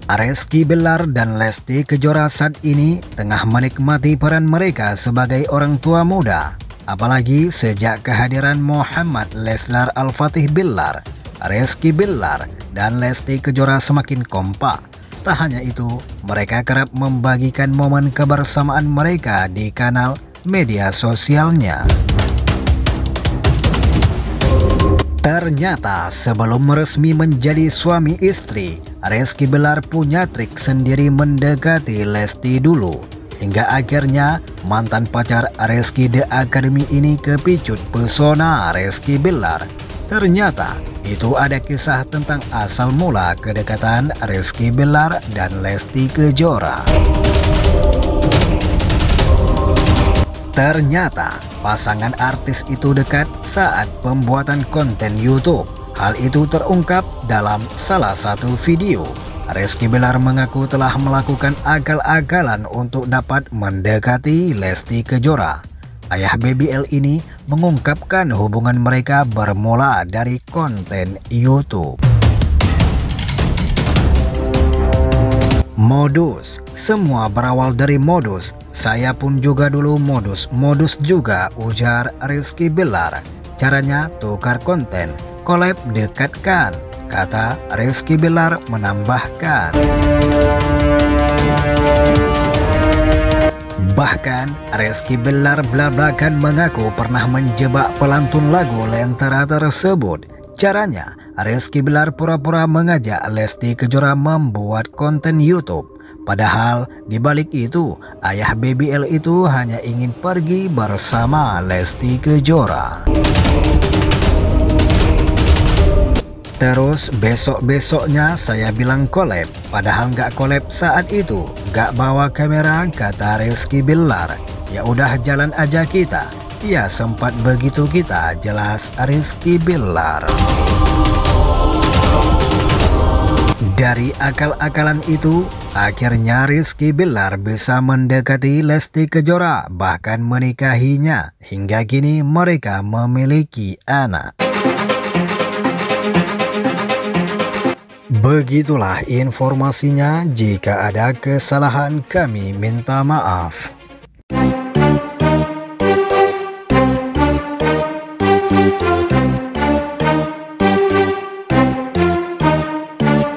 Rizky Bilar dan Lesti Kejora saat ini tengah menikmati peran mereka sebagai orang tua muda. Apalagi sejak kehadiran Muhammad Leslar Al-Fatih Bilar, Rizky Bilar dan Lesti Kejora semakin kompak. Tak hanya itu, mereka kerap membagikan momen kebersamaan mereka di kanal media sosialnya. Ternyata sebelum resmi menjadi suami istri, Rizky Bilar punya trik sendiri mendekati Lesti dulu. Hingga akhirnya mantan pacar Rizky The Academy ini kepicut pesona Rizky Bilar. Ternyata itu ada kisah tentang asal mula kedekatan Rizky Bilar dan Lesti Kejora. Ternyata pasangan artis itu dekat saat pembuatan konten YouTube. Hal itu terungkap dalam salah satu video. Rizky Bilar mengaku telah melakukan akal-akalan untuk dapat mendekati Lesti Kejora. Ayah BBL ini mengungkapkan hubungan mereka bermula dari konten YouTube. Modus, semua berawal dari modus. Saya pun juga dulu modus juga, ujar Rizky Bilar. Caranya tukar konten, collab dekatkan, kata Rizky Bilar menambahkan. Bahkan Rizky Bilar belak-belakan mengaku pernah menjebak pelantun lagu Lentera tersebut. Caranya, Rizky Bilar pura-pura mengajak Lesti Kejora membuat konten YouTube. Padahal di balik itu, ayah BBL itu hanya ingin pergi bersama Lesti Kejora. Terus besok-besoknya saya bilang collab, padahal nggak collab saat itu, nggak bawa kamera, kata Rizky Bilar. Ya udah jalan aja kita, ya sempat begitu kita, jelas Rizky Bilar. Dari akal-akalan itu, akhirnya Rizky Bilar bisa mendekati Lesti Kejora, bahkan menikahinya. Hingga kini mereka memiliki anak. Begitulah informasinya, jika ada kesalahan kami minta maaf.